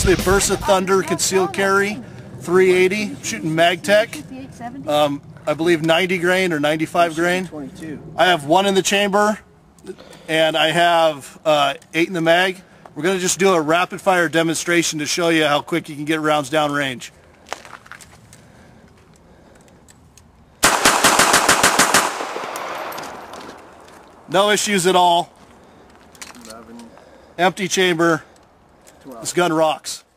It's the Bersa Thunder Concealed Carry 380, shooting MagTech. I believe 90 grain or 95 grain. I have 1 in the chamber, and I have 8 in the mag. We're going to just do a rapid fire demonstration to show you how quick you can get rounds down range. No issues at all. 11. Empty chamber. 12. This gun rocks.